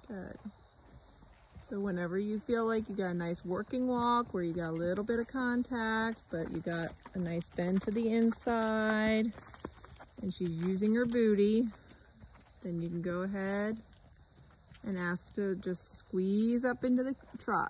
Good. So whenever you feel like you got a nice working walk where you got a little bit of contact, but you got a nice bend to the inside, and she's using her booty, then you can go ahead and ask to just squeeze up into the trot.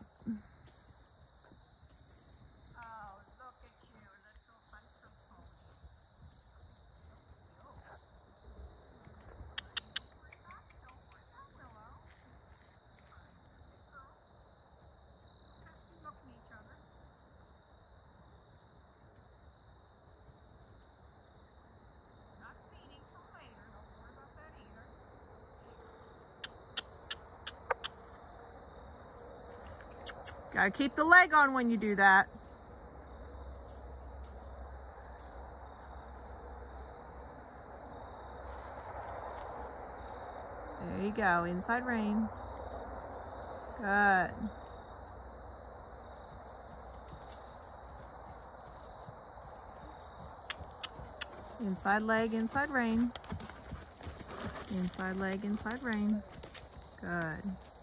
Gotta keep the leg on when you do that. There you go, inside rein. Good. Inside leg, inside rein. Inside leg, inside rein. Good.